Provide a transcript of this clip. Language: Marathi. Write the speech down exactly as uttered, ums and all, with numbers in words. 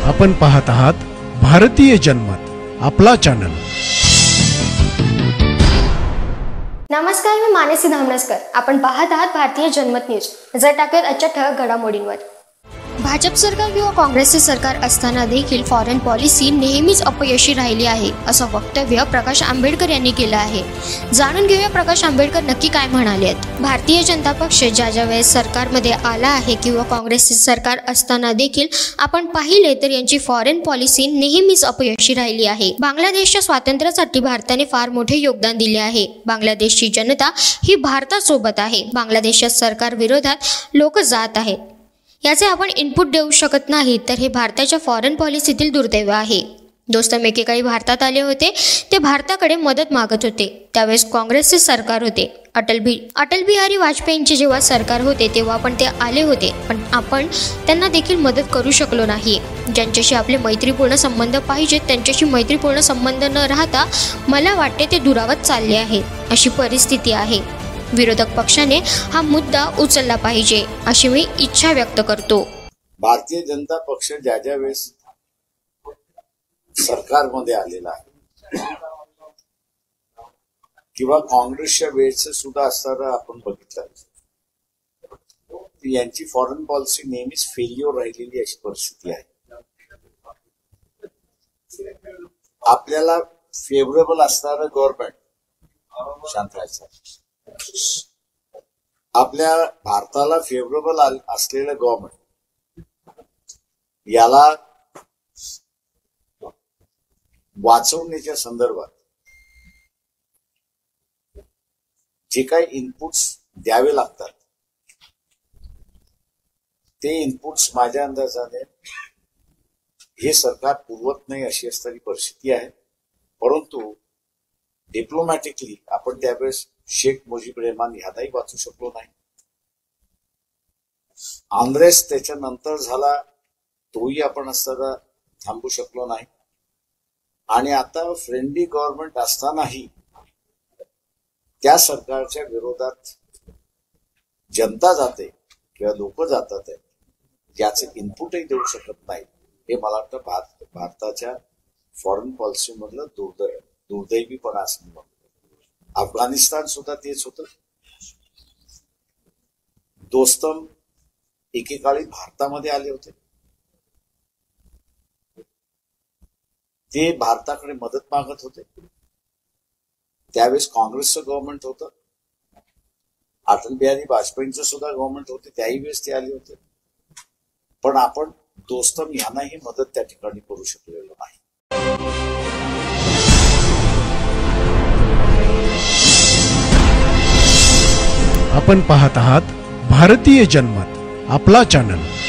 आपण पाहत आहात भारतीय जनमत, आपला चॅनल। नमस्कार, मी मानसी धामणसकर। आपण पाहत आहात भारतीय जनमत न्यूज। नजर टाकूयात आजच्या ठळक घडामोडींवर। भाजप सरकार किंवा काँग्रेसचे सरकार असताना देखील फॉरेन पॉलिसी नेहमीच अपयशी राहिली आहे, असं वक्तव्य प्रकाश आंबेडकर यांनी केलं आहे। जाणून घेऊया प्रकाश आंबेडकर नक्की काय म्हणाले आहेत। भारतीय जनता पक्ष ज्या ज्या वेळेस सरकारमध्ये आला आहे किंवा काँग्रेसचे सरकार असताना देखील आपण पाहिले तर यांची फॉरेन पॉलिसी नेहमीच अपयशी राहिली आहे। बांगलादेशच्या स्वातंत्र्यासाठी भारताने फार मोठे योगदान दिले आहे। बांगलादेशची जनता ही भारतासोबत आहे। बांगलादेशच्या सरकार विरोधात लोक जात आहेत, याचे आपण इनपुट देऊ शकत नाही, तर हे भारताच्या फॉरेन पॉलिसीतील दुर्दैव आहे। दोस्तम, एकेकाळी भारतात आले होते ते भारताकडे मदत मागत होते, त्यावेळेस काँग्रेसचे सरकार होते। अटल बि अटल बिहारी वाजपेयींचे जेव्हा सरकार होते तेव्हा पण ते आले होते, पण आपण त्यांना देखील मदत करू शकलो नाही। ज्यांच्याशी आपले मैत्रीपूर्ण संबंध पाहिजेत त्यांच्याशी मैत्रीपूर्ण संबंध न राहता मला वाटते ते दुरावत चालले आहेत, अशी परिस्थिती आहे। विरोधक पक्षाने हा मुद्दा उचलला पाहिजे, अशी मी इच्छा व्यक्त करतो। भारतीय जनता पक्ष ज्या ज्या वेळेस सरकारमध्ये आलेला आहे किंवा काँग्रेसच्या वेळेस सुद्धा असताना आपण बघितलं, यांची फॉरेन पॉलिसी नेहमीच फेल्युअर राहिलेली अशी परिस्थिती आहे। आपल्याला फेवरेबल असणारं गव्हर्नमेंट शांत राहायचं, आपल्या भारताला फेवरेबल असलेलं गव्हर्नमेंट याला वाचवण्याच्या संदर्भात जे काही इनपुट्स द्यावे लागतात ते इनपुट्स माझ्या अंदाजाने हे सरकार पुरवत नाही अशी असणारी परिस्थिती आहे। परंतु डिप्लोमॅटिकली आपण त्यावेळेस शेख मुजीब रेहमान ह्यालाही वाचू शकलो नाही। आंध्रेस त्याच्यानंतर झाला तोही आपण असताना थांबू शकलो नाही। आणि आता फ्रेंडली गव्हर्नमेंट असतानाही त्या सरकारच्या विरोधात जनता जाते किंवा लोक जातात आहे, याचे इनपुटही देऊ शकत नाही। हे मला वाटतं भारत भारताच्या फॉरेन पॉलिसी मधलं दुर्दैव दुर्दैवीपणा असं म्हणतो। अफगाणिस्तान सुद्धा तेच होतं। दोस्तम एकेकाळी भारतामध्ये आले होते, ते भारताकडे मदत मागत होते, त्यावेळेस काँग्रेसचं गव्हर्नमेंट होतं, अटल बिहारी वाजपेयींचं सुद्धा गव्हर्नमेंट होते, त्याही वेळेस ते आले होते। पण आपण दोस्तम यांनाही मदत त्या ठिकाणी करू शकलेलो नाही। आपण पाहत आहात भारतीय जनमत, आपला चॅनल।